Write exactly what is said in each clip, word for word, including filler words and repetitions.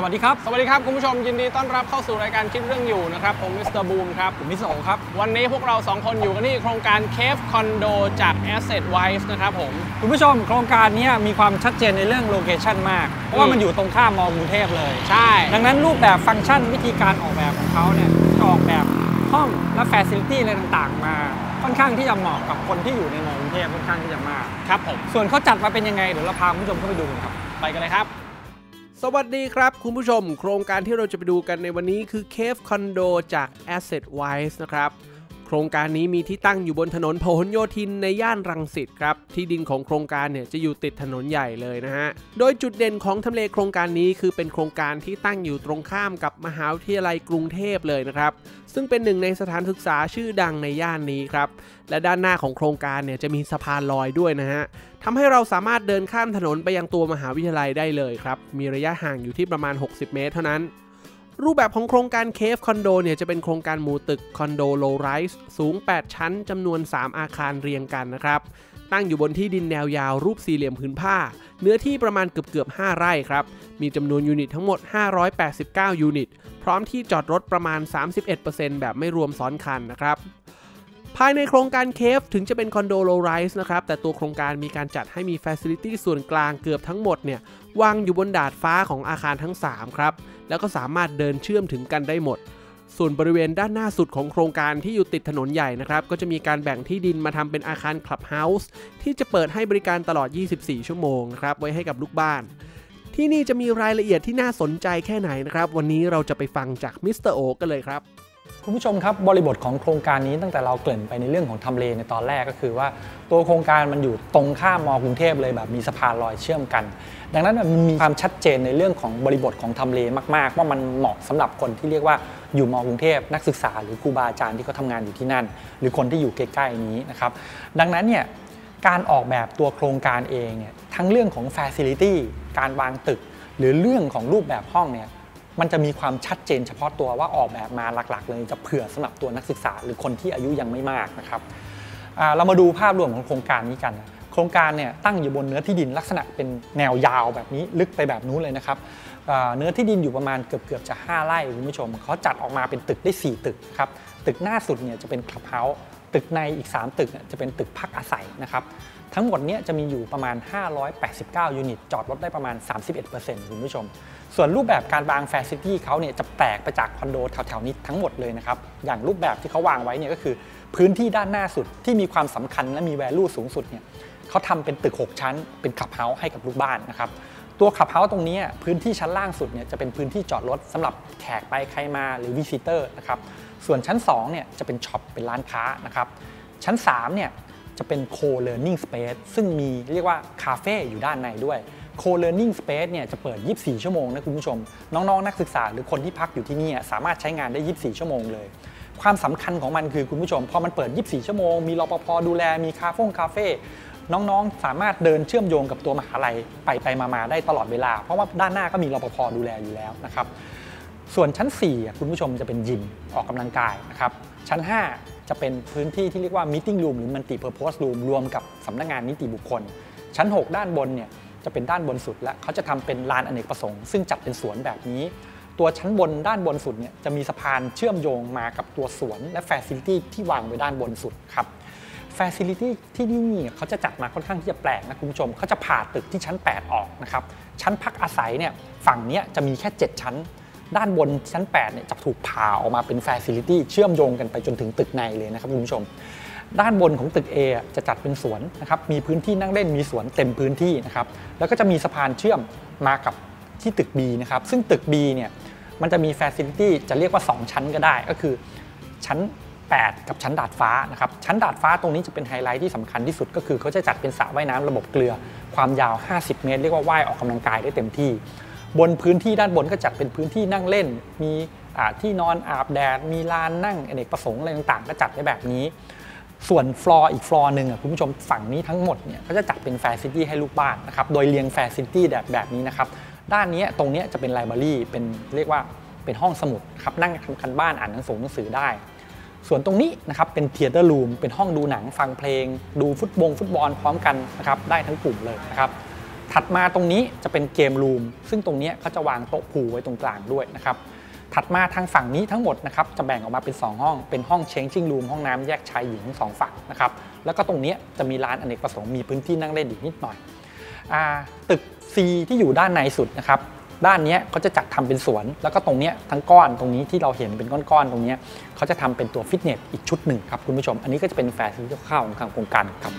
วัสดีครับสวัสดีครับคุณผู้ชมยินดีต้อนรับเข้าสู่รายการคิดเรื่องอยู่นะครับผมมิสเตอร์บูมครับผมมิสโอครับวันนี้พวกเราสองคนอยู่กันที่โครงการ Cave Condo จาก Asset Wise นะครับผมคุณผู้ชมโครงการนี้มีความชัดเจนในเรื่องโลเคชั่นมากเพราะว่ามันอยู่ตรงข้ามมอกรุงเทพเลยใช่ดังนั้นรูปแบบฟังก์ชันวิธีการออกแบบของเขาเนี่ยจะออกแบบห้องและแฟซิลิตี้อะไรต่างๆมาค่อนข้างที่จะเหมาะกับคนที่อยู่ในมอกรุงเทพค่อนข้างที่จะมากครับผมส่วนเขาจัดมาเป็นยังไงเดี๋ยวเราพาคุณผู้ชมเข้าไปดูกันครับไปกันเลยครับสวัสดีครับคุณผู้ชมโครงการที่เราจะไปดูกันในวันนี้คือ Cave Condo จาก Asset Wise นะครับโครงการนี้มีที่ตั้งอยู่บนถนนพหลโยธินในย่านรังสิตครับที่ดินของโครงการเนี่ยจะอยู่ติดถนนใหญ่เลยนะฮะโดยจุดเด่นของทำเลโครงการนี้คือเป็นโครงการที่ตั้งอยู่ตรงข้ามกับมหาวิทยาลัยกรุงเทพเลยนะครับซึ่งเป็นหนึ่งในสถานศึกษาชื่อดังในย่านนี้ครับและด้านหน้าของโครงการเนี่ยจะมีสะพานลอยด้วยนะฮะทำให้เราสามารถเดินข้ามถนนไปยังตัวมหาวิทยาลัยได้เลยครับมีระยะห่างอยู่ที่ประมาณหกสิบเมตรเท่านั้นรูปแบบของโครงการ Cave Condo เนี่ยจะเป็นโครงการหมู่ตึกคอนโดโลไรส์สูงแปดชั้นจำนวนสามอาคารเรียงกันนะครับตั้งอยู่บนที่ดินแนวยาวรูปสี่เหลี่ยมผืนผ้าเนื้อที่ประมาณเกือบๆห้าไร่ครับมีจำนวนยูนิตทั้งหมดห้าร้อยแปดสิบเก้ายูนิตพร้อมที่จอดรถประมาณ สามสิบเอ็ดเปอร์เซ็นต์ แบบไม่รวมซ้อนคันนะครับภายในโครงการเคฟถึงจะเป็นคอนโดโลไรส์นะครับแต่ตัวโครงการมีการจัดให้มีฟาซิลิตี้ส่วนกลางเกือบทั้งหมดเนี่ยวางอยู่บนดาดฟ้าของอาคารทั้งสามครับแล้วก็สามารถเดินเชื่อมถึงกันได้หมดส่วนบริเวณด้านหน้าสุดของโครงการที่อยู่ติดถนนใหญ่นะครับก็จะมีการแบ่งที่ดินมาทำเป็นอาคารคลับเฮาส์ที่จะเปิดให้บริการตลอดยี่สิบสี่ชั่วโมงนะครับไว้ให้กับลูกบ้านที่นี่จะมีรายละเอียดที่น่าสนใจแค่ไหนนะครับวันนี้เราจะไปฟังจากมิสเตอร์โอกันเลยครับคุณผู้ชมครับบริบทของโครงการนี้ตั้งแต่เราเกริ่นไปในเรื่องของทำเลในตอนแรกก็คือว่าตัวโครงการมันอยู่ตรงข้ามมอกรุงเทพเลยแบบมีสะพานลอยเชื่อมกันดังนั้นมันมีความชัดเจนในเรื่องของบริบทของทำเลมากๆว่ามันเหมาะสำหรับคนที่เรียกว่าอยู่มอกรุงเทพนักศึกษาหรือครูบาอาจารย์ที่เขาทำงานอยู่ที่นั่นหรือคนที่อยู่ใกล้ๆนี้นะครับดังนั้นเนี่ยการออกแบบตัวโครงการเองเนี่ยทั้งเรื่องของ facility การวางตึกหรือเรื่องของรูปแบบห้องเนี่ยมันจะมีความชัดเจนเฉพาะตัวว่าออกแบบมาหลักๆเลยจะเผื่อสำหรับตัวนักศึกษาหรือคนที่อายุยังไม่มากนะครับเรามาดูภาพรวมของโครงการนี้กันโครงการเนี่ยตั้งอยู่บนเนื้อที่ดินลักษณะเป็นแนวยาวแบบนี้ลึกไปแบบนู้นเลยนะครับเนื้อที่ดินอยู่ประมาณเกือบๆจะห้าไร่คุณผู้ชมเขาจัดออกมาเป็นตึกได้สี่ตึกครับตึกหน้าสุดเนี่ยจะเป็นคลับเฮาส์ตึกในอีกสามตึกจะเป็นตึกพักอาศัยนะครับทั้งหมดนี้จะมีอยู่ประมาณห้าร้อยแปดสิบเก้ายูนิตจอดรถได้ประมาณ สามสิบเอ็ดเปอร์เซ็นต์ คุณผู้ชมส่วนรูปแบบการวางแฟซิลิตี้เขาเนี่ยจะแปลกไปจากคอนโดแถวๆนี้ทั้งหมดเลยนะครับอย่างรูปแบบที่เขาวางไว้เนี่ยก็คือพื้นที่ด้านหน้าสุดที่มีความสำคัญและมี value สูงสุดเนี่ยเขาทำเป็นตึกหกชั้นเป็นคลับเฮาส์ให้กับลูกบ้านนะครับตัวคลับเฮาส์ตรงนี้พื้นที่ชั้นล่างสุดเนี่ยจะเป็นพื้นที่จอดรถสำหรับแขกไปใครมาหรือวิซิเตอร์นะครับส่วนชั้นสองเนี่ยจะเป็นช็อปเป็นร้านค้านะครับชั้นสามเนี่ยจะเป็น co-learning space ซึ่งมีเรียกว่าคาเฟ่อยู่ด้านในด้วย co-learning space เนี่ยจะเปิดยี่สิบสี่ชั่วโมงนะคุณผู้ชมน้องๆ นักศึกษาหรือคนที่พักอยู่ที่นี่สามารถใช้งานได้ยี่สิบสี่ชั่วโมงเลยความสำคัญของมันคือคุณผู้ชมพอมันเปิดยี่สิบสี่ชั่วโมงมีรปภ.ดูแลมีคาเฟ่คาเฟ่น้องๆสามารถเดินเชื่อมโยงกับตัวมหาลัยไปไปมาๆได้ตลอดเวลาเพราะว่าด้านหน้าก็มีรปภ.ดูแลอยู่แล้วนะครับส่วนชั้นสี่คุณผู้ชมจะเป็นยิมออกกำลังกายนะครับชั้นห้าจะเป็นพื้นที่ที่เรียกว่า meeting room หรือ multi purpose room รวมกับสำนักงานนิติบุคคลชั้นหกด้านบนเนี่ยจะเป็นด้านบนสุดและเขาจะทำเป็นลานอเนกประสงค์ซึ่งจัดเป็นสวนแบบนี้ตัวชั้นบนด้านบนสุดเนี่ยจะมีสะพานเชื่อมโยงมากับตัวสวนและ facility ที่วางไว้ด้านบนสุดครับ facility ที่นี่เขาจะจัดมาค่อนข้างที่จะแปลกนะคุณผู้ชมเขาจะผ่าตึกที่ชั้นแปดออกนะครับชั้นพักอาศัยเนี่ยฝั่งนี้จะมีแค่เจ็ดชั้นด้านบนชั้นแปดเนี่ยจะถูกผ่าออกมาเป็น facility เชื่อมโยงกันไปจนถึงตึกในเลยนะครับคุณผู้ชมด้านบนของตึก A จะจัดเป็นสวนนะครับมีพื้นที่นั่งเล่นมีสวนเต็มพื้นที่นะครับแล้วก็จะมีสะพานเชื่อมมากับที่ตึก B นะครับซึ่งตึก B เนี่ยมันจะมี facility จะเรียกว่าสองชั้นก็ได้ก็คือชั้นแปดกับชั้นดาดฟ้านะครับชั้นดาดฟ้าตรงนี้จะเป็นไฮไลท์ที่สำคัญที่สุดก็คือเขาจะจัดเป็นสระว่ายน้ำระบบเกลือความยาวห้าสิบเมตรเรียกว่าว่ายออกกำลังกายได้เต็มที่บนพื้นที่ด้านบนก็จัดเป็นพื้นที่นั่งเล่นมีที่นอนอาบแดดมีลานนั่งอเนกประสงค์อะไรต่างๆก็จัดไว้แบบนี้ส่วนฟลอร์อีกฟลอร์หนึ่งคุณผู้ชมฝั่งนี้ทั้งหมดเนี่ยก็จะจัดเป็นแฟซิลิตี้ให้ลูกบ้านนะครับโดยเรียงแฟซิลิตี้แบบแบบนี้นะครับด้านนี้ตรงนี้จะเป็นไลบรารีเป็นเรียกว่าเป็นห้องสมุดครับนั่งทำกันบ้านอ่านหนังสือหนังสือได้ส่วนตรงนี้นะครับเป็นเธียเตอร์รูมเป็นห้องดูหนังฟังเพลงดูฟุตบอลฟุตบอลพร้อมกันนะครับได้ทั้งกลุ่มเลยนะครับถัดมาตรงนี้จะเป็นเกมรูมซึ่งตรงนี้เขาจะวางโต๊ะพูลไว้ตรงกลางด้วยนะครับถัดมาทางฝั่งนี้ทั้งหมดนะครับจะแบ่งออกมาเป็นสองห้องเป็นห้องเชงชิ่งรูมห้องน้ำแยกชายหญิงทั้งสองฝั่งนะครับแล้วก็ตรงนี้จะมีร้านอเนกประสงค์มีพื้นที่นั่งเล่นอีกนิดหน่อยตึก C ที่อยู่ด้านในสุดนะครับด้านนี้เขาจะจัดทำเป็นสวนแล้วก็ตรงนี้ทั้งก้อนตรงนี้ที่เราเห็นเป็นก้อนๆตรงนี้เขาจะทำเป็นตัวฟิตเนสอีกชุดหนึ่งครับคุณผู้ชมอันนี้ก็จะเป็นแฟร์ซิลิตี้คร่าวๆของทางโครงการครับ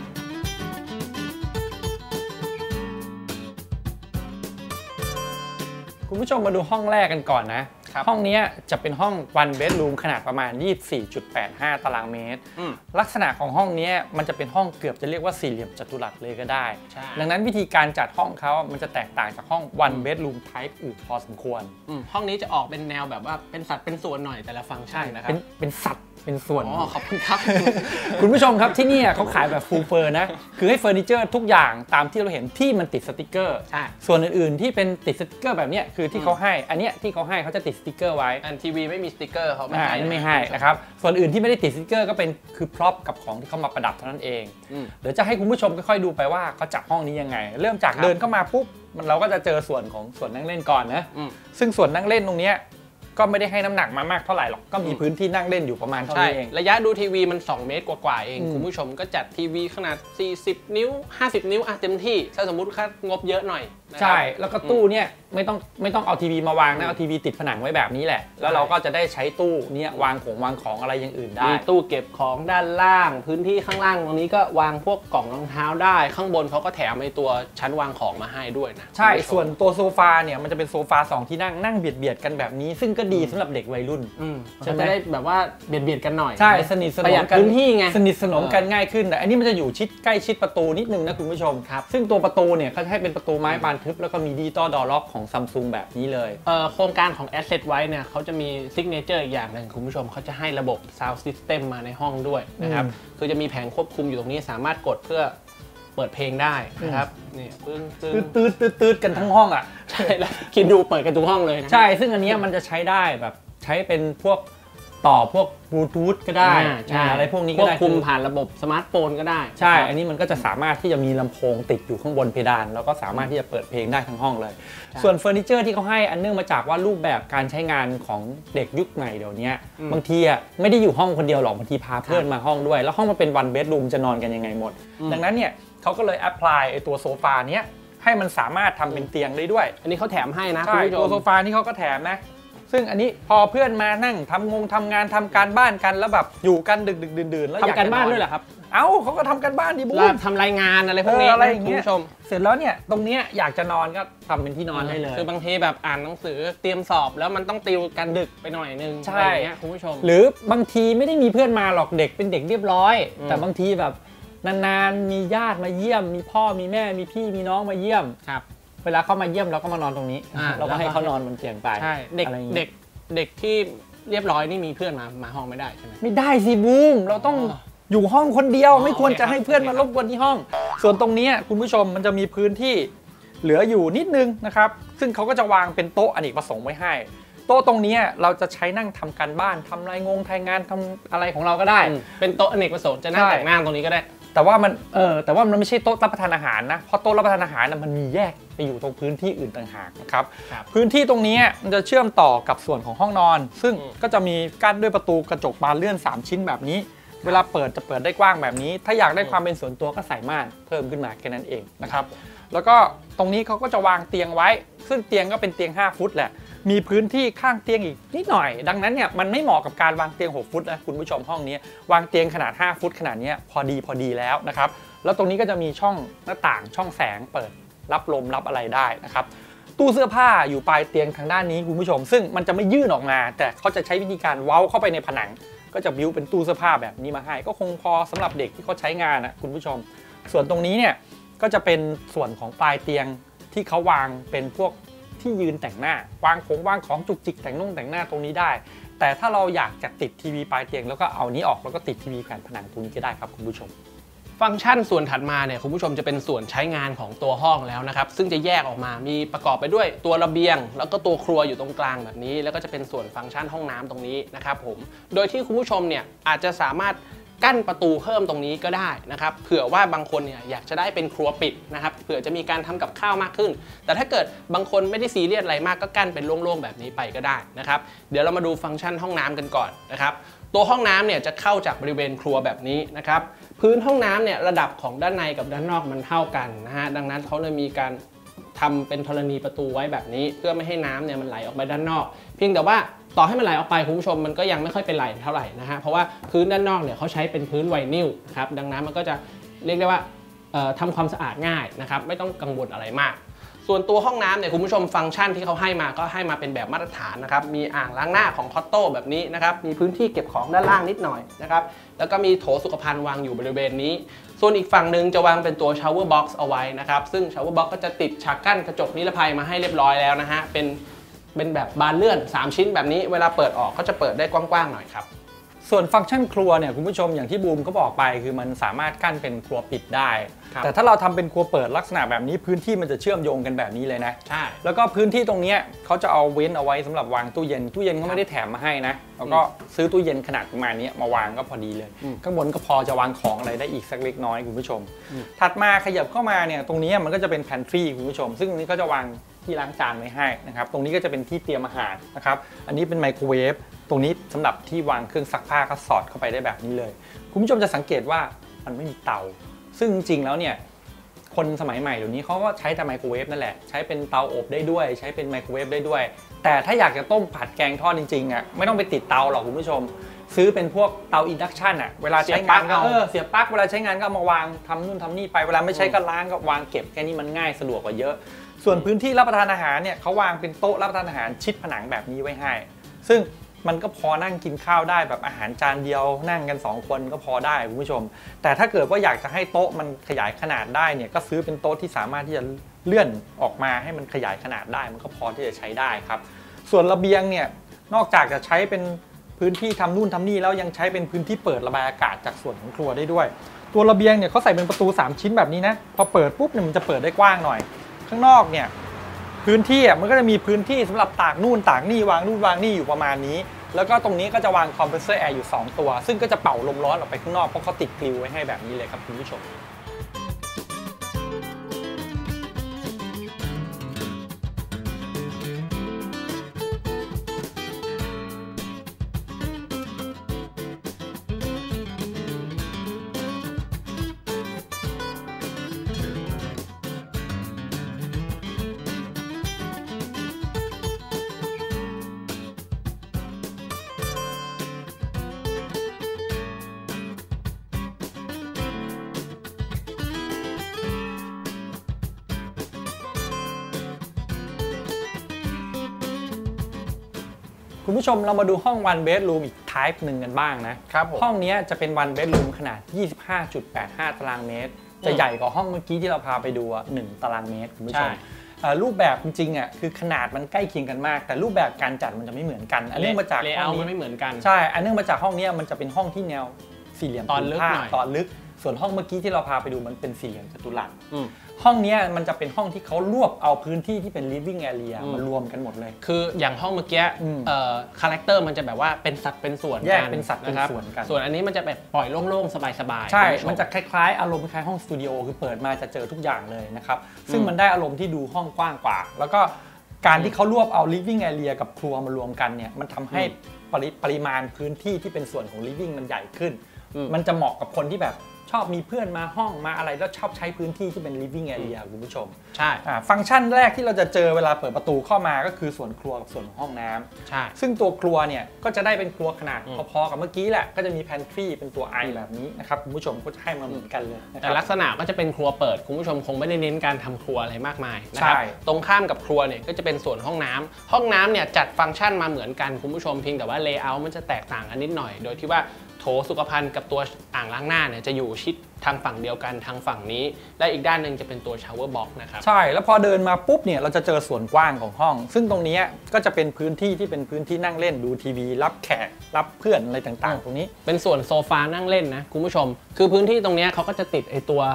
คุณผู้ชมมาดูห้องแรกกันก่อนนะห้องนี้จะเป็นห้อง one bedroom ขนาดประมาณ ยี่สิบสี่จุดแปดห้า ตารางเมตรลักษณะของห้องนี้มันจะเป็นห้องเกือบจะเรียกว่าสี่เหลี่ยมจัตุรัสเลยก็ได้ดังนั้นวิธีการจัดห้องเขามันจะแตกต่างจากห้อง one bedroom type อื่นพอสมควรห้องนี้จะออกเป็นแนวแบบว่าเป็นสัดเป็นส่วนหน่อยแต่ละฟังก์ชันนะครับเป็นเป็นสัตว์เป็นส่วนอ๋อขอบคุณครับคุณผู้ชมครับที่นี่เขาขายแบบฟูลเฟอร์นะคือให้เฟอร์นิเจอร์ทุกอย่างตามที่เราเห็นที่มันติดสติกเกอร์ส่วนอื่นๆที่เป็นติดสติกเกอร์แบบนี้คือที่เขาให้อันเนี้ยที่เขาให้เขาจะติดสติกเกอร์ไว้อันทีวีไม่มีสติกเกอร์เขาไม่ให้ไม่ให้นะครับส่วนอื่นที่ไม่ได้ติดสติกเกอร์ก็เป็นคือพร็อพกับของที่เขามาประดับเท่านั้นเองเดี๋ยวจะให้คุณผู้ชมค่อยๆดูไปว่าเขาจัดห้องนี้ยังไงเริ่มจากเดินเข้ามาปุ๊บมันเราก็จะเจอส่วนของส่วนนั่งเล่นก่อนนะซึ่งส่วนนั่งเล่นตรงนี้ก็ไม่ได้ให้น้ำหนักมามากเท่าไหร่หรอกก็มีพื้นที่นั่งเล่นอยู่ประมาณเท่านี้เองระยะดูทีวีมันสองเมตรกว่าๆเองคุณผู้ชมก็จัดทีวีขนาดสี่สิบนิ้วห้าสิบนิ้วอ่ะเต็มที่ถ้าสมมุติค่างบเยอะหน่อยใช่แล้วก็ตู้เนี่ยไม่ต้องไม่ต้องเอาทีวีมาวางนะเอาทีวีติดผนังไว้แบบนี้แหละแล้วเราก็จะได้ใช้ตู้เนี่ยวางของวางของอะไรอย่างอื่นได้มีตู้เก็บของด้านล่างพื้นที่ข้างล่างตรงนี้ก็วางพวกกล่องรองเท้าได้ข้างบนเขาก็แถมไอ้ตัวชั้นวางของมาให้ด้วยนะใช่ส่วนตัวโซฟาเนี่ยมันจะเป็นโซฟาสองที่นั่งนั่งเบียดเบียดกันแบบนี้ซึ่งก็ดีสำหรับเด็กวัยรุ่นจะได้แบบว่าเบียดเบียดกันหน่อยใช่สนิทสนมกันพื้นที่ไงสนิทสนมกันง่ายขึ้นแต่อันนี้มันจะอยู่ชิดใกล้ชิดประตูนิดนึงนะคุณผู้ชมครับซึ่งตัวประตูเนี่ยเขาให้เป็นประตูไม้บานทึบแล้วก็มีดิจิตอลดอร์ล็อกของ Samsung แบบนี้เลยเอ่อโครงการของ Asset ไว้เนี่ยเขาจะมีซิกเนเจอร์อีกอย่างหนึ่งคุณผู้ชมเขาจะให้ระบบ Sound System มาในห้องด้วยนะครับคือจะมีแผงควบคุมอยู่ตรงนี้สามารถกดเพื่อเปิดเพลงได้นะครับนี่ตืดตืดตืดตืดกันทั้งห้องอ่ะใช่แล้วคิดดูเปิดกันทุกห้องเลยนะใช่ซึ่งอันนี้มันจะใช้ได้แบบใช้เป็นพวกต่อพวกบลูทูธก็ได้อะไรพวกนี้ก็ได้ควบคุมผ่านระบบสมาร์ทโฟนก็ได้ใช่อันนี้มันก็จะสามารถที่จะมีลำโพงติดอยู่ข้างบนเพดานแล้วก็สามารถที่จะเปิดเพลงได้ทั้งห้องเลยส่วนเฟอร์นิเจอร์ที่เขาให้อันเนื่องมาจากว่ารูปแบบการใช้งานของเด็กยุคใหม่เดี๋ยวนี้บางทีอ่ะไม่ได้อยู่ห้องคนเดียวหรอกบางทีพาเพื่อนมาห้องด้วยแล้วห้องมันเป็นวันเบดรูมจะนอนกันยังไงหมดดังนั้นเนี่ยเขาก็เลยแอพพลายไอ้ตัวโซฟาเนี้ยให้มันสามารถทำเป็นเตียงได้ด้วยอันนี้เขาแถมให้นะใช่ตัวโซฟานี่เขาก็แถมนะซึ่งอันนี้พอเพื่อนมานั่งทำงงทำงานทำการบ้านกันแล้วแบบอยู่กันดึกดึกดื่นๆแล้วทำการบ้านด้วยเหรอครับเอ้าเขาก็ทำการบ้านดิบูมทำรายงานอะไรพวกนี้อะไรอย่างเงี้ยเสร็จแล้วเนี่ยตรงเนี้ยอยากจะนอนก็ทำเป็นที่นอนได้เลยคือบางทีแบบอ่านหนังสือเตรียมสอบแล้วมันต้องติวกันดึกไปหน่อยนึงใช่คุณผู้ชมหรือบางทีไม่ได้มีเพื่อนมาหรอกเด็กเป็นเด็กเรียบร้อยแต่บางทีแบบนานๆมีญาติมาเยี่ยมมีพ่อมีแม่มีพี่มีน้องมาเยี่ยมครับเวลาเขามาเยี่ยมเราก็มานอนตรงนี้เราก็ให้เขานอนบนเตียงไปใช่เด็กเด็กเด็กที่เรียบร้อยนี่มีเพื่อนมามาห้องไม่ได้ใช่ไหมไม่ได้สิบูมเราต้องอยู่ห้องคนเดียวไม่ควรจะให้เพื่อนมารบกวนที่ห้องส่วนตรงนี้คุณผู้ชมมันจะมีพื้นที่เหลืออยู่นิดนึงนะครับซึ่งเขาก็จะวางเป็นโต๊ะอเนกประสงค์ไว้ให้โต๊ะตรงนี้เราจะใช้นั่งทำการบ้านทำรายงงรายงานทำอะไรของเราก็ได้เป็นโต๊ะอเนกประสงค์จะนั่งแต่งหน้าตรงนี้ก็ได้แต่ว่ามันเออแต่ว่ามันไม่ใช่โต๊ะรับประทานอาหารนะเพราะโต๊ะรับประทานอาหารนะมันมีแยกไปอยู่ตรงพื้นที่อื่นต่างหากนะครับพื้นที่ตรงนี้มันจะเชื่อมต่อกับส่วนของห้องนอนซึ่งก็จะมีกั้นด้วยประตูกระจกบานเลื่อนสามชิ้นแบบนี้เวลาเปิดจะเปิดได้กว้างแบบนี้ถ้าอยากได้ความเป็นส่วนตัวก็ใส่ม่านเพิ่มขึ้นมาแค่นั้นเองนะครับแล้วก็ตรงนี้เขาก็จะวางเตียงไว้ซึ่งเตียงก็เป็นเตียงห้าฟุตแหละมีพื้นที่ข้างเตียงอีกนิดหน่อยดังนั้นเนี่ยมันไม่เหมาะกับการวางเตียงหกฟุตนะคุณผู้ชมห้องนี้วางเตียงขนาดห้าฟุตขนาดนี้พอดีพอดีแล้วนะครับแล้วตรงนี้ก็จะมีช่องหน้าต่างช่องแสงเปิดรับลมรับอะไรได้นะครับตู้เสื้อผ้าอยู่ปลายเตียงทางด้านนี้คุณผู้ชมซึ่งมันจะไม่ยื่นออกมาแต่เขาจะใช้วิธีการเว้าเข้าไปในผนังก็จะบิ้วเป็นตู้เสื้อผ้าแบบนี้มาให้ก็คงพอสำหรับเด็กที่เขาใช้งานนะคุณผู้ชมส่วนตรงนี้เนี่ยก็จะเป็นส่วนของปลายเตียงที่เขาวางเป็นพวกที่ยืนแต่งหน้าวางของวางของจุกจิกแต่งนุ่งแต่งหน้าตรงนี้ได้แต่ถ้าเราอยากจะติดทีวีปลายเตียงแล้วก็เอานี้ออกแล้วก็ติดทีวีแผ่นผนังตรงนี้ก็ได้ครับคุณผู้ชมฟังก์ชันส่วนถัดมาเนี่ยคุณผู้ชมจะเป็นส่วนใช้งานของตัวห้องแล้วนะครับซึ่งจะแยกออกมามีประกอบไปด้วยตัวระเบียงแล้วก็ตัวครัวอยู่ตรงกลางแบบนี้แล้วก็จะเป็นส่วนฟังก์ชันห้องน้ำตรงนี้นะครับผมโดยที่คุณผู้ชมเนี่ยอาจจะสามารถกั้นประตูเพิ่มตรงนี้ก็ได้นะครับเผื่อว่าบางคนเนี่ยอยากจะได้เป็นครัวปิดนะครับเผื่อจะมีการทำกับข้าวมากขึ้นแต่ถ้าเกิดบางคนไม่ได้ซีเรียสอะไรมากก็กั้นเป็นโล่งๆแบบนี้ไปก็ได้นะครับเดี๋ยวเรามาดูฟังก์ชันห้องน้ำกันก่อนนะครับตัวห้องน้ำเนี่ยจะเข้าจากบริเวณครัวแบบนี้นะครับพื้นห้องน้ำเนี่ยระดับของด้านในกับด้านนอกมันเท่ากันนะฮะดังนั้นเขาเลยมีการทำเป็นธรณีประตูไว้แบบนี้เพื่อไม่ให้น้ำเนี่ยมันไหลออกไปด้านนอกเพียงแต่ว่าต่อให้มันไหลออกไปคุณผู้ชมมันก็ยังไม่ค่อยเป็นไหลเท่าไหร่นะฮะเพราะว่าพื้นด้านนอกเนี่ยเขาใช้เป็นพื้นไวนิลนะครับดังนั้นมันก็จะเรียกได้ว่าทำความสะอาดง่ายนะครับไม่ต้องกังวลอะไรมากส่วนตัวห้องน้ำเนี่ยคุณผู้ชมฟังก์ชันที่เขาให้มาก็ให้มาเป็นแบบมาตรฐานนะครับมีอ่างล้างหน้าของคอตโต้แบบนี้นะครับมีพื้นที่เก็บของด้านล่างนิดหน่อยนะครับแล้วก็มีโถสุขภัณฑ์วางอยู่บริเวณนี้ส่วนอีกฝั่งหนึ่งจะวางเป็นตัวชาวเวอร์บ็อกซ์เอาไว้นะครับซึ่งชาวเวอร์บ็อกซ์ก็จะติดฉากกั้นกระจกนิรภัยมาให้เรียบร้อยแล้วนะฮะเป็นเป็นแบบบานเลื่อนสามชิ้นแบบนี้เวลาเปิดออกก็จะเปิดได้กว้างๆหน่อยครับส่วนฟังก์ชันครัวเนี่ยคุณผู้ชมอย่างที่บูมเขาบอกไปคือมันสามารถกั้นเป็นครัวปิดได้แต่ถ้าเราทำเป็นครัวเปิดลักษณะแบบนี้พื้นที่มันจะเชื่อมโยงกันแบบนี้เลยนะใช่แล้วก็พื้นที่ตรงนี้เขาจะเอาเว้นเอาไว้สำหรับวางตู้เย็นตู้เย็นเขาไม่ได้แถมมาให้นะแล้วก็ซื้อตู้เย็นขนาดประมาณนี้มาวางก็พอดีเลยข้างบนก็พอจะวางของอะไรได้อีกสักเล็กน้อยคุณผู้ชมถัดมาขยับเข้ามาเนี่ยตรงนี้มันก็จะเป็นแพนทรีคุณผู้ชมซึ่งตรงนี้ก็จะวางที่ล้างจานไว้ให้นะครับตรงนี้ก็จะเป็นที่เตรียมอาหารนะครับอันนี้เป็นไมโครเวฟตรงนี้สำหรับที่วางเครื่องซักผ้าก็สอดเข้าไปได้แบบนี้เลยคุณผู้ชมจะสังเกตว่ามันไม่มีเตาซึ่งจริงๆแล้วเนี่ยคนสมัยใหม่เดี๋ยวนี้เขาก็ใช้แต่ไมโครเวฟนั่นแหละใช้เป็นเตาอบได้ด้วยใช้เป็นไมโครเวฟได้ด้วยแต่ถ้าอยากจะต้มผัดแกงทอดจริงๆอ่ะไม่ต้องไปติดเตาหรอกคุณผู้ชมซื้อเป็นพวกเตาอินดักชันอ่ะเวลาใช้งานก็เออเสียบปลั๊กเวลาใช้งานก็เอามาวางทำนู่นทำนี่ไปเวลาไม่ใช้ก็ล้างก็วางเก็บแค่นี้มันง่ายสะดวกกว่าเยอะส่วนพื้นที่รับประทานอาหารเนี่ยเขาวางเป็นโต๊ะรับประทานอาหารชิดผนังแบบนี้ไว้ให้ซึ่งมันก็พอนั่งกินข้าวได้แบบอาหารจานเดียวนั่งกันสองคนก็พอได้คุณผู้ชมแต่ถ้าเกิดว่าอยากจะให้โต๊ะมันขยายขนาดได้เนี่ยก็ซื้อเป็นโต๊ะที่สามารถที่จะเลื่อนออกมาให้มันขยายขนาดได้มันก็พอที่จะใช้ได้ครับส่วนระเบียงเนี่ยนอกจากจะใช้เป็นพื้นที่ทำนู่นทำนี่แล้วยังใช้เป็นพื้นที่เปิดระบายอากาศจากส่วนของครัวได้ด้วยตัวระเบียงเนี่ยเขาใส่เป็นประตูสามชิ้นแบบนี้นะพอเปิดปุ๊บเนี่ยมันจะเปิดได้กว้างหน่อยข้างนอกเนี่ยพื้นที่อ่ะมันก็จะมีพื้นที่สำหรับตากนู่นตากนี่วางนู่นวางนี่อยู่ประมาณนี้แล้วก็ตรงนี้ก็จะวางคอมเพรสเซอร์แอร์อยู่สองตัวซึ่งก็จะเป่าลมร้อนออกไปข้างนอกเพราะเขาติดกริลไว้ให้แบบนี้เลยครับคุณผู้ชมคุณผู้ชมเรามาดูห้อง one bedroom อีก type หนึ่งกันบ้างนะครับห้องนี้จะเป็น one bedroom ขนาด ยี่สิบห้าจุดแปดห้า ตารางเมตรจะใหญ่กว่าห้องเมื่อกี้ที่เราพาไปดูหนึ่งตารางเมตรคุณผู้ชมรูปแบบจริงๆอ่ะคือขนาดมันใกล้เคียงกันมากแต่รูปแบบการจัดมันจะไม่เหมือนกันอันเนื่องมาจากห้องนี้ไม่เหมือนกันใช่อันเนื่องมาจากห้องนี้มันจะเป็นห้องที่แนวสี่เหลี่ยมตอนลึกหน่อยตอนลึกส่วนห้องเมื่อกี้ที่เราพาไปดูมันเป็นสี่เหลี่ยมจัตุรัสห้องนี้มันจะเป็นห้องที่เขารวบเอาพื้นที่ที่เป็น living area มารวมกันหมดเลยคืออย่างห้องเมื่อกี้คาแรคเตอร์มันจะแบบว่าเป็นสัดเป็นส่วนแยกเป็นสัดเป็นส่วนกันส่วนอันนี้มันจะแบบปล่อยโล่งๆสบายๆใช่มันจะคล้ายๆอารมณ์คล้ายห้องสตูดิโอคือเปิดมาจะเจอทุกอย่างเลยนะครับซึ่งมันได้อารมณ์ที่ดูห้องกว้างกว่าแล้วก็การที่เขารวบเอา living area กับครัวมารวมกันเนี่ยมันทำให้ปริมาณพื้นที่ที่เป็นส่วนของ living มันใหญ่ขึ้นมันจะเหมาะกับคนที่แบบชอบมีเพื่อนมาห้องมาอะไรแล้วชอบใช้พื้นที่ที่เป็น living area คุณผู้ชมใช่ฟังก์ชันแรกที่เราจะเจอเวลาเปิดประตูเข้ามาก็คือส่วนครัวกับส่วนห้องน้ำใช่ซึ่งตัวครัวเนี่ยก็จะได้เป็นครัวขนาดพอๆกับเมื่อกี้แหละก็จะมี pantry เป็นตัว I แบบนี้นะครับคุณผู้ชมก็จะให้มาเหมือนกันเลยแต่ลักษณะก็จะเป็นครัวเปิดคุณผู้ชมคงไม่ได้เน้นการทำครัวอะไรมากมายนะครับตรงข้ามกับครัวเนี่ยก็จะเป็นส่วนห้องน้ำห้องน้ำเนี่ยจัดฟังก์ชันมาเหมือนกันคุณผู้ชมเพียงแต่ว่า layout มันจะแตกต่างกันนิดหน่อยโดยที่ว่าโถสุขภัณฑ์กับตัวอ่างล้างหน้าเนี่ยจะอยู่ชิดทางฝั่งเดียวกันทางฝั่งนี้และอีกด้านหนึ่งจะเป็นตัว shower box นะครับใช่แล้วพอเดินมาปุ๊บเนี่ยเราจะเจอส่วนกว้างของห้องซึ่งตรงนี้ก็จะเป็นพื้นที่ที่เป็นพื้นที่นั่งเล่นดูทีวีรับแขกรับเพื่อนอะไรต่างๆตรงนี้เป็นส่วนโซฟานั่งเล่นนะคุณผู้ชมคือพื้นที่ตรงนี้เขาก็จะติดไอตัว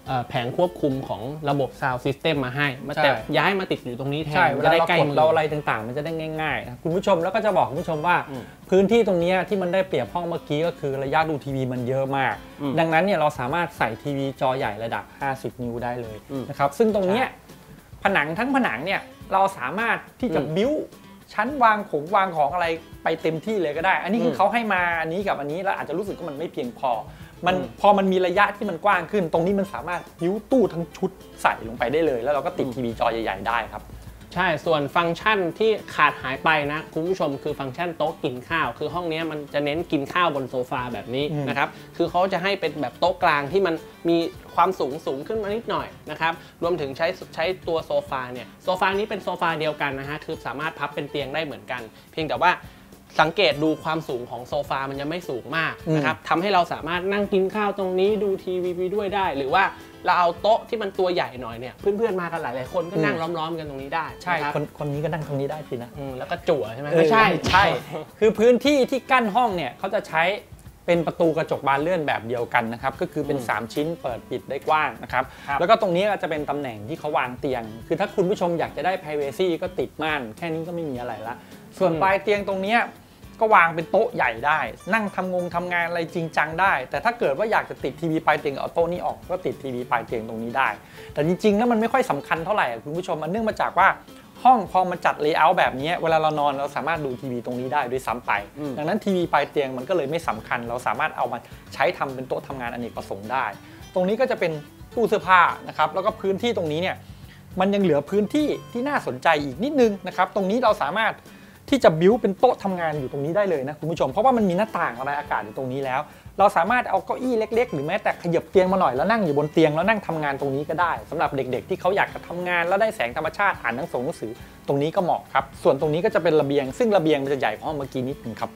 แผงควบคุมของระบบ Sound System มาให้มาแต่ย้ายมาติดอยู่ตรงนี้แทนจะได้ใกล้มือเราอะไรต่างๆมันจะได้ง่ายๆนะคุณผู้ชมแล้วก็จะบอกคุณผู้ชมว่าพื้นที่ตรงนี้ที่มันได้เปรียบห้องเมื่อกี้ก็คือระยะดูทีวีมันเยอะมากดังนั้นเนี่ยเราสามารถใส่ทีวีจอใหญ่ระดับห้าสิบนิ้วได้เลยนะครับซึ่งตรงนี้ผนังทั้งผนังเนี่ยเราสามารถที่จะบิ้วชั้นวางของวางของอะไรไปเต็มที่เลยก็ได้อันนี้คือเขาให้มาอันนี้กับอันนี้แล้วอาจจะรู้สึกว่ามันไม่เพียงพอมันพอมันมีระยะที่มันกว้างขึ้นตรงนี้มันสามารถบิ้วตู้ทั้งชุดใส่ลงไปได้เลยแล้วเราก็ติดทีวีจอใหญ่ๆได้ครับใช่ส่วนฟังก์ชันที่ขาดหายไปนะคุณผู้ชมคือฟังก์ชันโต๊ะกินข้าวคือห้องนี้มันจะเน้นกินข้าวบนโซฟาแบบนี้นะครับคือเขาจะให้เป็นแบบโต๊ะกลางที่มันมีความสูงสูงขึ้นมานิดหน่อยนะครับรวมถึงใช้ใช้ตัวโซฟาเนี่ยโซฟานี้เป็นโซฟาเดียวกันนะฮะคือสามารถพับเป็นเตียงได้เหมือนกันเพียงแต่ว่าสังเกตดูความสูงของโซฟามันยังไม่สูงมากนะครับทำให้เราสามารถนั่งกินข้าวตรงนี้ดูทีวีไปด้วยได้หรือว่าเราเอาโต๊ะที่มันตัวใหญ่หน่อยเนี่ยเพื่อนๆมากันหลายๆคนก็นั่งล้อมๆกันตรงนี้ได้ใช่คนคนนี้ก็นั่งตรงนี้ได้สินะแล้วก็จั่วใช่ไหมไม่ใช่ใช่คือพื้นที่ที่กั้นห้องเนี่ยเขาจะใช้เป็นประตูกระจกบานเลื่อนแบบเดียวกันนะครับก็คือเป็นสามชิ้นเปิดปิดได้กว้างนะครับแล้วก็ตรงนี้ก็จะเป็นตำแหน่งที่เขาวางเตียงคือถ้าคุณผู้ชมอยากจะได้ privacy ก็ติดม่านแค่นี้ก็ไม่มีอะไรละส่วนปลายเตียงตรงนี้ก็วางเป็นโต๊ะใหญ่ได้นั่งทำงงทำงานอะไรจริงจังได้แต่ถ้าเกิดว่าอยากจะติดทีวีปลายเตียงเอาโต๊ะนี้ออกก็ติดทีวีปลายเตียงตรงนี้ได้แต่จริงๆแล้วมันไม่ค่อยสำคัญเท่าไหร่คุณผู้ชมมันเนื่องมาจากว่าห้องพอมันจัดเลเยอร์แบบนี้เวลาเรานอนเราสามารถดูทีวีตรงนี้ได้ด้วยซ้ำไปดังนั้นทีวีปลายเตียงมันก็เลยไม่สำคัญเราสามารถเอามาใช้ทำเป็นโต๊ะทำงานอเนกประสงค์ได้ตรงนี้ก็จะเป็นตู้เสื้อผ้านะครับแล้วก็พื้นที่ตรงนี้เนี่ยมันยังเหลือพื้นที่ที่น่าสนใจอีกนิดนึงนะครับตรงนี้เราสามารถที่จะบิ้วเป็นโต๊ะทำงานอยู่ตรงนี้ได้เลยนะคุณผู้ชมเพราะว่ามันมีหน้าต่างระบายอากาศอยู่ตรงนี้แล้วเราสามารถเอาเก้าอี้เล็กๆหรือแม้แต่ขยับเตียงมาหน่อยแล้วนั่งอยู่บนเตียงแล้วนั่งทำงานตรงนี้ก็ได้สำหรับเด็กๆที่เขาอยากจะทำงานแล้วได้แสงธรรมชาติอ่านหนังสือหนังสือตรงนี้ก็เหมาะครับส่วนตรงนี้ก็จะเป็นระเบียงซึ่งระเบียงมันจะใหญ่กว่าห้องเมื่อกี้นิดนึงครับ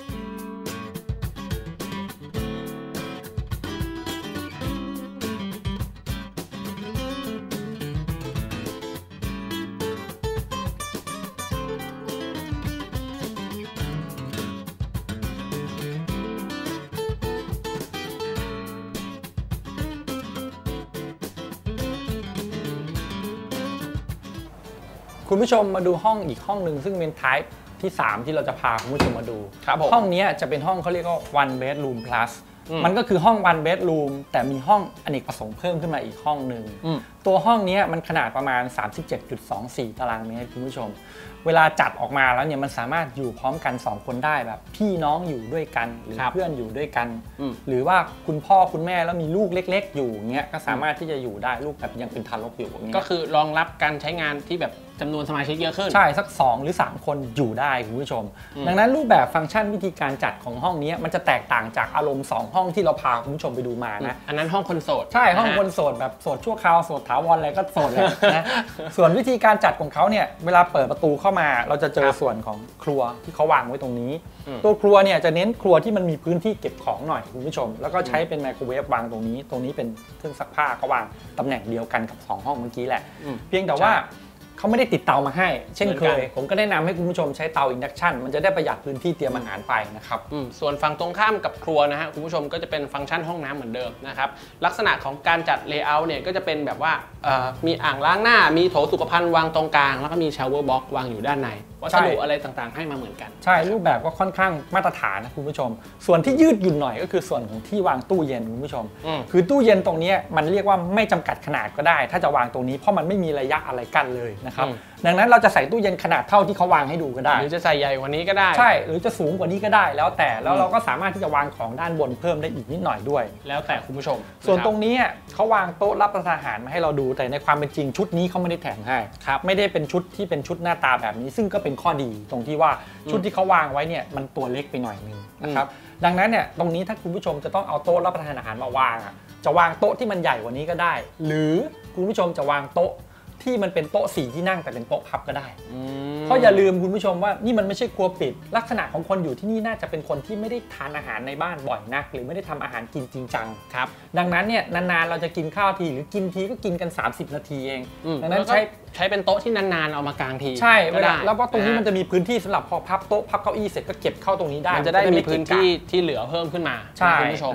คุณผู้ชมมาดูห้องอีกห้องหนึ่งซึ่งเป็น type ที่สามที่เราจะพาคุณผู้ชมมาดูห้องนี้จะเป็นห้องเขาเรียกว่า one bedroom plus มันก็คือห้อง one bedroom แต่มีห้องอเนกประสงค์เพิ่มขึ้นมาอีกห้องหนึ่งตัวห้องนี้มันขนาดประมาณ สามสิบเจ็ดจุดสองสี่ ตารางเมตรคุณผู้ชมเวลาจัดออกมาแล้วเนี่ยมันสามารถอยู่พร้อมกันสองคนได้แบบพี่น้องอยู่ด้วยกันหรือเพื่อนอยู่ด้วยกันหรือว่าคุณพ่อคุณแม่แล้วมีลูกเล็กๆอยู่เงี้ยก็สามารถที่จะอยู่ได้ลูกแบบยังเป็นทารกอยู่ก็คือรองรับการใช้งานที่แบบจำนวนสมาชิกเยอะขึ้นใช่สักสองหรือสามคนอยู่ได้คุณผู้ชมดังนั้นรูปแบบฟังก์ชันวิธีการจัดของห้องนี้มันจะแตกต่างจากอารมณ์สองห้องที่เราพาคุณผู้ชมไปดูมานะอันนั้นห้องคนโสดใช่ห้องคนโสดแบบโสดชั่วคราวโสดถาวรอะไรก็โสดเลยนะส่วนวิธีการจัดของเขาเนี่ยเวลาเปิดประตูเข้ามาเราจะเจอส่วนของครัวที่เขาวางไว้ตรงนี้ตัวครัวเนี่ยจะเน้นครัวที่มันมีพื้นที่เก็บของหน่อยคุณผู้ชมแล้วก็ใช้เป็นไมโครเวฟวางตรงนี้ตรงนี้เป็นเครื่องซักผ้าก็วางตำแหน่งเดียวกันกับสองห้องเมื่อกี้แหละเพียงแต่ว่าเขาไม่ได้ติดเตามาให้เช่นเคยผมก็แนะนำให้คุณผู้ชมใช้เตาอินดักชันมันจะได้ประหยัดพื้นที่เตรียมอาหารไปนะครับส่วนฝั่งตรงข้ามกับครัวนะฮะคุณผู้ชมก็จะเป็นฟังก์ชันห้องน้ำเหมือนเดิมนะครับลักษณะของการจัดเลเยอร์เนี่ยก็จะเป็นแบบว่ามีอ่างล้างหน้ามีโถสุขภัณฑ์วางตรงกลางแล้วก็มีชาวเวอร์บ็อกซ์วางอยู่ด้านในวัสดุอะไรต่างๆให้มาเหมือนกันใช่รูปแบบก็ค่อนข้างมาตรฐานนะคุณผู้ชมส่วนที่ยืดหยุ่นหน่อยก็คือส่วนของที่วางตู้เย็นคุณผู้ชมคือตู้เย็นตรงนี้มันเรียกว่าไม่จำกัดขนาดก็ได้ถ้าจะวางตรงนี้เพราะมันไม่มีระยะอะไรกั้นเลยนะครับดังนั้นเราจะใส่ตู้เย็นขนาดเท่าที่เขาวางให้ดูก็ได้หรือจะใส่ใหญ่กว่านี้ก็ได้ใช่หรือจะสูงกว่านี้ก็ได้แล้วแต่แล้วเราก็สามารถที่จะวางของด้านบนเพิ่มได้อีกนิดหน่อยด้วยแล้วแต่คุณผู้ชมส่วนตรงนี้เขาวางโต๊ะรับประทานอาหารมาให้เราดูแต่ในความเป็นจริงชุดนี้เขาไม่ได้แถมให้ครับไม่ได้เป็นชุดที่เป็นชุดหน้าตาแบบนี้ซึ่งก็เป็นข้อดีตรงที่ว่าชุดที่เขาวางไว้เนี่ยมันตัวเล็กไปหน่อยนึงนะครับดังนั้นเนี่ยตรงนี้ถ้าคุณผู้ชมจะต้องเอาโต๊ะรับประทานอาหารมาวางอ่ะจะวางโต๊ะที่มันใหญ่กว่านี้ก็ได้หรือคุณผู้ชมจะวางโต๊ะที่มันเป็นโต๊ะสี่ที่นั่งแต่เป็นโต๊ะพับก็ได้เพราะอย่าลืมคุณผู้ชมว่านี่มันไม่ใช่ครัวปิดลักษณะของคนอยู่ที่นี่น่าจะเป็นคนที่ไม่ได้ทานอาหารในบ้านบ่อยนักหรือไม่ได้ทำอาหารกินจริงจังครับดังนั้นเนี่ยนานๆเราจะกินข้าวทีหรือกินทีก็กินกันสามสิบนาทีเองดังนั้นใช้ใช้เป็นโต๊ะที่นานๆเอามากางทีใช่เวลาแล้วก็ตรงนี้มันจะมีพื้นที่สำหรับพอพับโต๊ะพับเก้าอี้เสร็จก็เก็บเข้าตรงนี้ได้มันจะได้มีพื้นที่ที่เหลือเพิ่มขึ้นมาใช่คุณผู้ชม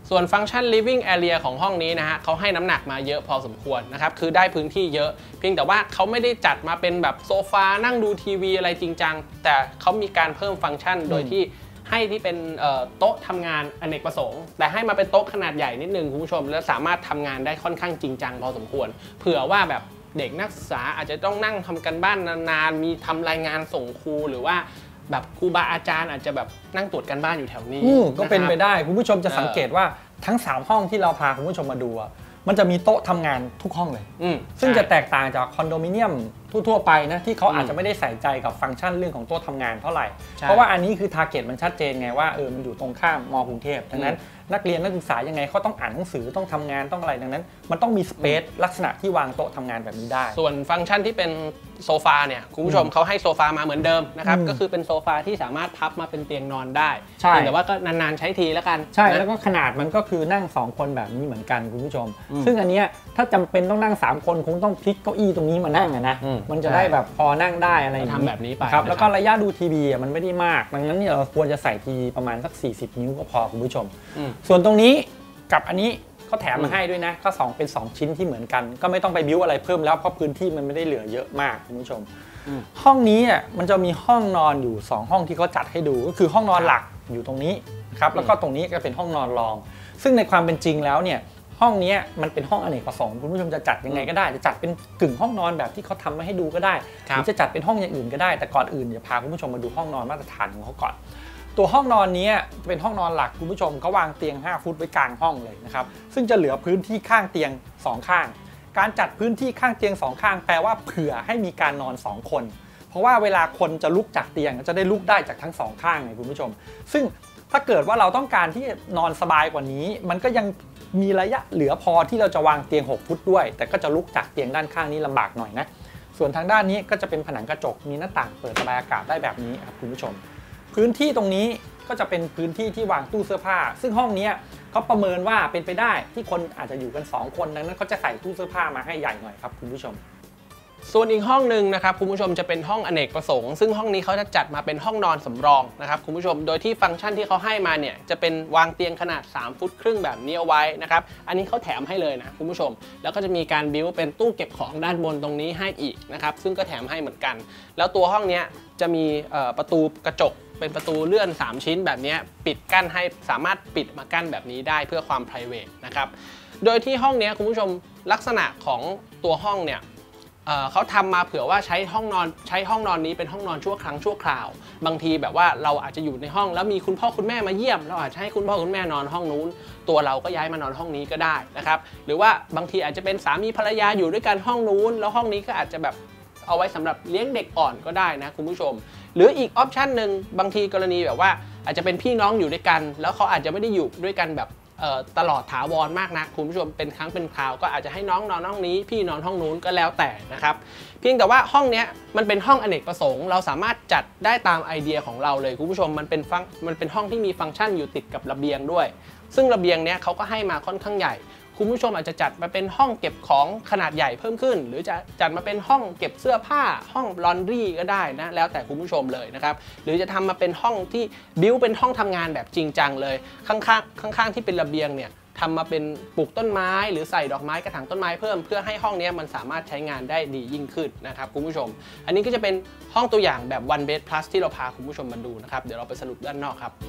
ส่วนฟังก์ชัน living area ของห้องนี้นะฮะเขาให้น้ำหนักมาเยอะพอสมควรนะครับคือได้พื้นที่เยอะเพียงแต่ว่าเขาไม่ได้จัดมาเป็นแบบโซฟานั่งดูทีวีอะไรจริงจังแต่เขามีการเพิ่มฟังก์ชันโดยที่ให้ที่เป็นโต๊ะทำงานอเนกประสงค์แต่ให้มาเป็นโต๊ะขนาดใหญ่นิดนึงคุณผู้ชมและสามารถทำงานได้ค่อนข้างจริงจังพอสมควรเผื่อว่าแบบเด็กนักศึกษาอาจจะต้องนั่งทำกันบ้านนานๆมีทำรายงานส่งครูหรือว่าแบบครูบาอาจารย์อาจจะแบบนั่งตรวจกันบ้านอยู่แถวนี้ก็เป็นไปได้คุณผู้ชมจะสังเกตว่าทั้งสามห้องที่เราพาคุณผู้ชมมาดูมันจะมีโต๊ะทำงานทุกห้องเลยซึ่งจะแตกต่างจากคอนโดมิเนียมทั่วๆไปนะที่เขาอาจจะไม่ได้ใส่ใจกับฟังก์ชันเรื่องของโต๊ะทำงานเท่าไหร่เพราะว่าอันนี้คือทาร์เก็ตมันชัดเจนไงว่าเออมันอยู่ตรงข้ามมกรุงเทพดังนั้นนักเรียนนักศึกษายังไงเขาต้องอ่านหนังสือต้องทำงานต้องอะไรดังนั้นมันต้องมีสเปซลักษณะที่วางโต๊ะทำงานแบบนี้ได้ส่วนฟังก์ชันที่เป็นโซฟาเนี่ยคุณผู้ชมเขาให้โซฟามาเหมือนเดิมนะครับก็คือเป็นโซฟาที่สามารถพับมาเป็นเตียงนอนได้แต่ว่าก็นานๆใช้ทีแล้วกันใช่แล้วก็ขนาดมันก็คือนั่งสองคนแบบนี้เหมือนกันคุณผู้ชมซึ่งอันเนี้ยถ้าจำเป็นต้องนั่งสามคนคงต้องพลิกเก้าอี้ตรงนี้มานั่งนะมันจะได้แบบพอนั่งได้อะไรทำแบบนี้ไปครับแล้วก็ระยะดูทีวีมันไม่ได้มากดังนั้นเนี่ยเราควรจะใส่ทีวีประมาณสักสี่สิบนิ้วก็พอคุณผู้ชมส่วนตรงนี้กับอันนี้เขาแถมมาให้ด้วยนะก็สองเป็นสองชิ้นที่เหมือนกันก็ไม่ต้องไปบิ้วอะไรเพิ่มแล้วเพราะพื้นที่มันไม่ได้เหลือเยอะมากคุณผู้ชมห้องนี้อ่ะมันจะมีห้องนอนอยู่สองห้องที่เขาจัดให้ดูก็คือห้องนอนหลักอยู่ตรงนี้ครับแล้วก็ตรงนี้ก็เป็นห้องนอนรองซึ่งในความเป็นจริงแล้วเนี่ยห้องนี้มันเป็นห้องอเนกประสงค์คุณผู้ชมจะจัดยังไงก็ได้จะจัดเป็นกึ่งห้องนอนแบบที่เขาทำมาให้ดูก็ได้หรือจะจัดเป็นห้องอย่างอื่นก็ได้แต่ก่อนอื่นจะพาคุณผู้ชมมาดูห้องนอนมาตรฐานของเขาก่อนตัวห้องนอนนี้จะเป็นห้องนอนหลักคุณผู้ชมเขาวางเตียงห้าฟุตไว้กลางห้องเลยนะครับซึ่งจะเหลือพื้นที่ข้างเตียงสองข้างการจัดพื้นที่ข้างเตียงสองข้างแปลว่าเผื่อให้มีการนอนสองคนเพราะว่าเวลาคนจะลุกจากเตียงจะได้ลุกได้จากทั้งสองข้างไงคุณผู้ชมซึ่งถ้าเกิดว่าเราต้องการที่นอนสบายกว่านี้มันก็ยังมีระยะเหลือพอที่เราจะวางเตียงหกฟุตด้วยแต่ก็จะลุกจากเตียงด้านข้างนี้ลำบากหน่อยนะส่วนทางด้านนี้ก็จะเป็นผนังกระจกมีหน้าต่างเปิดระบายอากาศได้แบบนี้ครับคุณผู้ชมพื้นที่ตรงนี้ก็จะเป็นพื้นที่ที่วางตู้เสื้อผ้าซึ่งห้องนี้เขาประเมินว่าเป็นไปได้ที่คนอาจจะอยู่กันสองคนดังนั้นเขาจะใส่ตู้เสื้อผ้ามาให้ใหญ่หน่อยครับคุณผู้ชมส่วนอีกห้องหนึ่งนะครับคุณผู้ชมจะเป็นห้องอเนกประสงค์ซึ่งห้องนี้เขาจะจัดมาเป็นห้องนอนสำรองนะครับคุณผู้ชมโดยที่ฟังก์ชันที่เขาให้มาเนี่ยจะเป็นวางเตียงขนาดสามฟุตครึ่งแบบนี้เอาไว้นะครับอันนี้เขาแถมให้เลยนะคุณผู้ชมแล้วก็จะมีการบิ้วเป็นตู้เก็บของด้านบนตรงนี้ให้อีกนะครับซึ่งก็แถมให้เหมือนกันแล้วตัวห้องนี้จะมีประตูกระจกเป็นประตูเลื่อนสามชิ้นแบบนี้ปิดกั้นให้สามารถปิดมากั้นแบบนี้ได้เพื่อความ ไพรเวท นะครับโดยที่ห้องนี้คุณผู้ชมลักษณะของตัวห้องเนี่ยเขาทำมาเผื่อว่าใช้ห้องนอนใช้ห้องนอนนี้เป็นห้องนอนชั่วครั้งชั่วคราวบางทีแบบว่าเราอาจจะอยู่ในห้องแล้วมีคุณพ่อคุณแม่มาเยี่ยมเราอาจจะให้คุณพ่อคุณแม่นอนห้องนู้นตัวเราก็ย้ายมานอนห้องนี้ก็ได้นะครับหรือว่าบางทีอาจจะเป็นสามีภรรยาอยู่ด้วยกันห้องนู้นแล้วห้องนี้ก็อาจจะแบบเอาไว้สำหรับเลี้ยงเด็กอ่อนก็ได้นะคุณผู้ชมหรืออีกออปชันหนึ่งบางทีกรณีแบบว่าอาจจะเป็นพี่น้องอยู่ด้วยกันแล้วเขาอาจจะไม่ได้อยู่ด้วยกันแบบตลอดถาวรมากนะคุณผู้ชมเป็นครั้งเป็นคราวก็อาจจะให้น้องนอนห้องนี้พี่นอนห้องนู้นก็แล้วแต่นะครับเพียงแต่ว่าห้องนี้มันเป็นห้องอเนกประสงค์เราสามารถจัดได้ตามไอเดียของเราเลยคุณผู้ชมมันเป็นฟังมันเป็นห้องที่มีฟังก์ชันอยู่ติดกับระเบียงด้วยซึ่งระเบียงเนี้ยเขาก็ให้มาค่อนข้างใหญ่คุณผู้ชมอาจจะจัดมาเป็นห้องเก็บของขนาดใหญ่เพิ่มขึ้นหรือจะจัดมาเป็นห้องเก็บเสื้อผ้าห้องลอนดรี่ก็ได้นะแล้วแต่คุณผู้ชมเลยนะครับหรือจะทำมาเป็นห้องที่บิ้วเป็นห้องทำงานแบบจริงจังเลยข้างๆข้างๆที่เป็นระเบียงเนี่ยทำมาเป็นปลูกต้นไม้หรือใส่ดอกไม้กระถางต้นไม้เพิ่มเพื่อให้ห้องนี้มันสามารถใช้งานได้ดียิ่งขึ้นนะครับคุณผู้ชมอันนี้ก็จะเป็นห้องตัวอย่างแบบ one bed plus ที่เราพาคุณผู้ชมมาดูนะครับเดี๋ยวเราไปสรุปด้านนอกครับ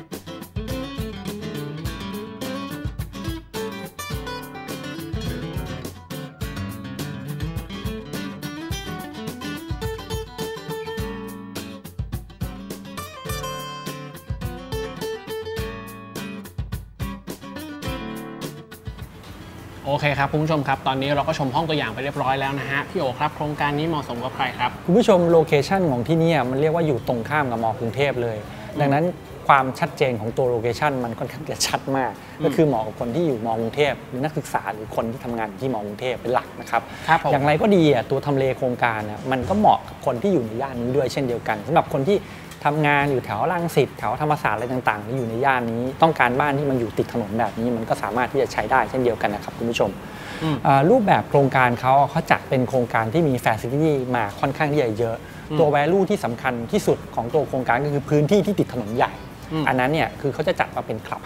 โอเคครับคุณผู้ชมครับตอนนี้เราก็ชมห้องตัวอย่างไปเรียบร้อยแล้วนะฮะพี่โอครับโครงการนี้เหมาะสมกับใครครับคุณผู้ชมโลเคชันของที่นี่มันเรียกว่าอยู่ตรงข้ามกับม.กรุงเทพเลยดังนั้นความชัดเจนของตัวโลเคชันมันค่อนข้างจะชัดมากก็คือเหมาะกับคนที่อยู่ม.กรุงเทพหรือนักศึกษาหรือคนที่ทำงานที่ม.กรุงเทพเป็นหลักนะครับอย่างไรก็ดีตัวทำเลโครงการมันก็เหมาะกับคนที่อยู่ในย่านนี้ด้วยเช่นเดียวกันสำหรับคนที่ทำงานอยู่แถวรังสิตแถวธรรมศาสตร์อะไรต่างๆที่อยู่ในย่านนี้ต้องการบ้านที่มันอยู่ติดถนนแบบนี้มันก็สามารถที่จะใช้ได้เช่นเดียวกันนะครับคุณผู้ชมรูปแบบโครงการเขาเขาจัดเป็นโครงการที่มีแฟซิลิตี้มาค่อนข้างที่จะเยอะตัว value ที่สำคัญที่สุดของตัวโครงการก็คือพื้นที่ที่ติดถนนใหญ่อันนั้นเนี่ยคือเขาจะจัดมาเป็นคลับเฮาส์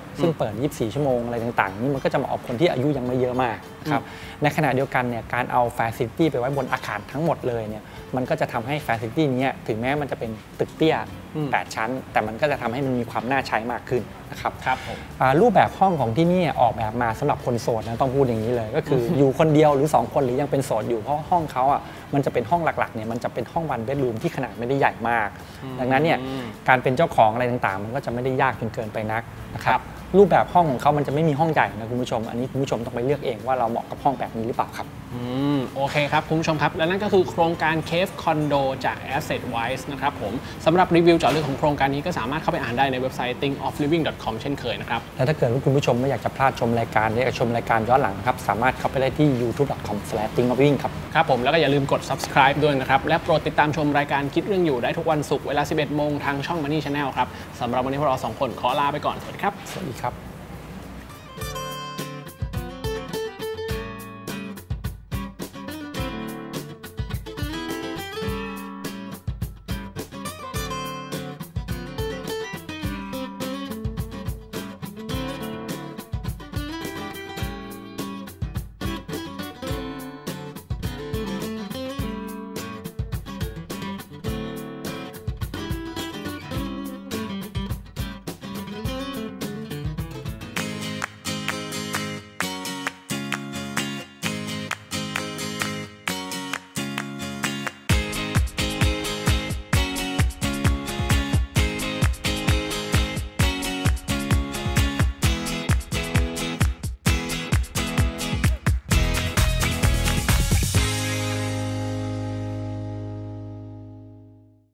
ซึ่งเปิดยี่สิบสี่ชั่วโมงอะไรต่างๆนี่มันก็จะเหมาะกับคนที่อายุยังไม่เยอะมากครับในขณะเดียวกันเนี่ยการเอา Facility ไปไว้บนอาคารทั้งหมดเลยเนี่ยมันก็จะทำให้ Facility นี้ถึงแม้มันจะเป็นตึกเตี้ยแปดชั้นแต่มันก็จะทำให้มันมีความน่าใช้มากขึ้นนะครับครับผมรูปแบบห้องของที่นี่ออกแบบมาสำหรับคนโสดนะต้องพูดอย่างนี้เลยก็คืออยู่คนเดียวหรือสองคนหรือยังเป็นโสดอยู่เพราะห้องเขาอ่ะมันจะเป็นห้องหลักๆเนี่ยมันจะเป็นห้องวันเบดรูมที่ขนาดไม่ได้ใหญ่มากดังนั้นเนี่ยการเป็นเจ้าของอะไรต่างๆมันก็จะไม่ได้ยากจนเกินไปนักนะครับรูปแบบห้องของเขามันจะไม่มีห้องใหญ่นะคุณผู้ชมอันนี้คุณผู้ชมต้องไปเลือกเองว่าเราเหมาะกับห้องแบบนี้หรือเปล่าครับอืมโอเคครับคุณผู้ชมครับและนั่นก็คือโครงการ Cave Condo จาก Assetwise นะครับผมสำหรับรีวิวเจาะลึกของโครงการนี้ก็สามารถเข้าไปอ่านได้ในเว็บไซต์ think of living dot com เช่นเคยนะครับและถ้าเกิดว่าคุณผู้ชมไม่อยากจะพลาดชมรายการหรืออยากชมรายการย้อนหลังครับสามารถเข้าไปได้ที่ ยูทูบ ดอท คอม สแลช think of living ครับครับผมแล้วก็อย่าลืมกด subscribe ด้วยนะครับและโปรดติดตามชมรายการคิดเรื่องอยู่ได้ทุกวันศุกร์เวลา สิบเอ็ดโมงทางช่อง Money Channel ครับสำหรับวันนี้พวกเราสองคนขอลาไปก่อนสวัสดีครับสวัสดีครับ